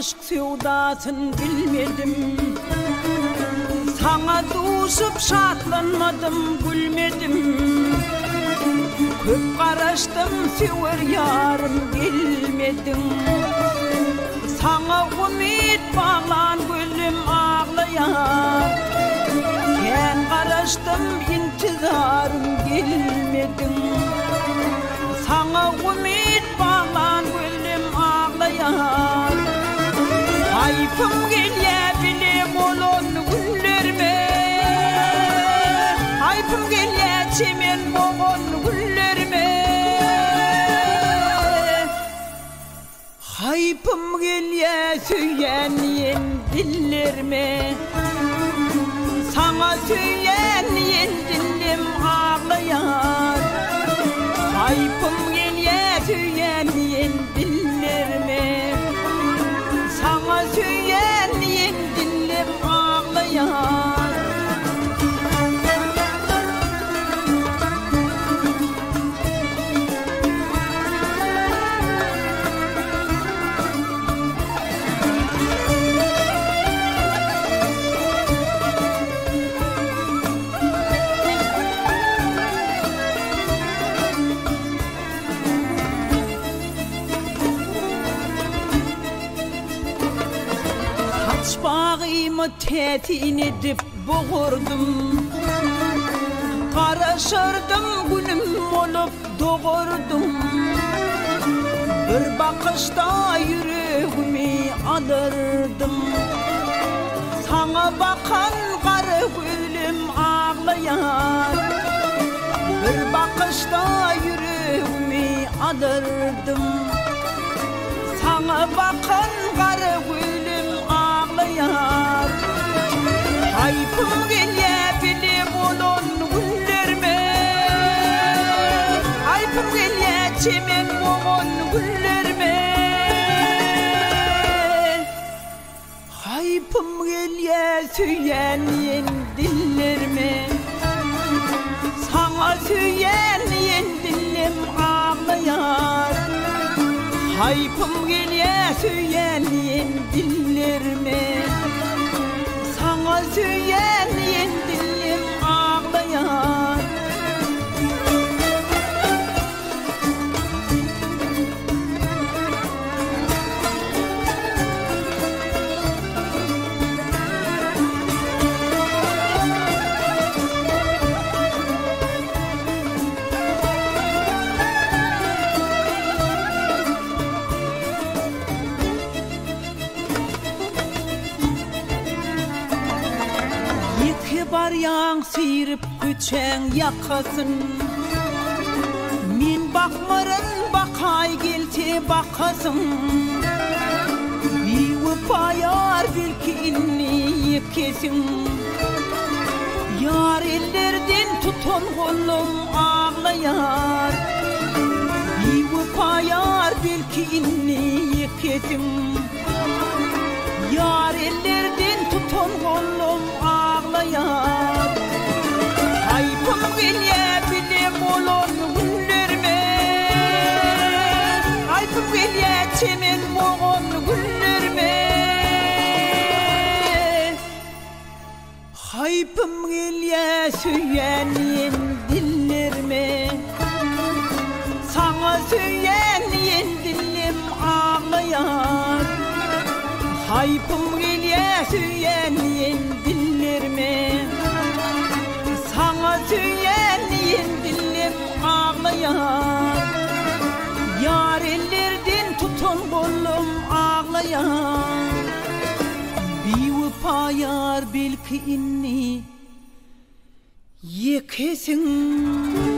aşk sevdasın bilmedim. Sana düşüp şatlanmadım, gülmedim. Köp karıştım, sever yarım bilmedim. Sana ümit bağlan gülüm ağlayan. Sen karıştım, intizarım gelmedim. Sana ümit bağlan gülüm ağlayan. Hayfım gelebilim olan güllerime. Hayfım gele çemen boğan güllerime. Hayfım gele söyleyen dillerime. Sana söyleyen dilim ağlayan. Hayfım gele söyleyen dillerime. Sana söyleyen dilim ağlayan. Bağımı tetin edip boğurdum. Karışırdım günüm olup doğurdum. Bir bakışta yüreğimi alırdım. Sana bakan karı gülüm ağlayan. Bir bakışta yüreğimi alırdım. Sana bakan karı gülüm ağlayan. Hayfım gelebilim olan güllerime. Hayfım gele çemen boğan güllerime. Hayfım gele söyleyen dillerime. Sana söyleyen dilim ağlayan. Hayfım gele söyleyen dillerime. Sana söyleyen dilim ağlayan. Bar yang sirip küçen yakasın. Min bakmarın bakay gelte bakasın. Bir upayar belki inni yekesin. Yar ellerden tuton kolum ağlayar. Bir upayar belki inni yekesin. Yar ellerden tuton kolum ağlayan. Hayfım gelebilim olan güllerime. Hayfım gele çemen boğan güllerime. Hayfım gele söyleyen dillerime. Sana söyleyen dilim ağlayan. Hayfım gele söyleyen dillerime. Sana söyleyen dilim ağlayan. Yar ellerden tutun kolum ağlayan. Bir upayar belki inni yekesin.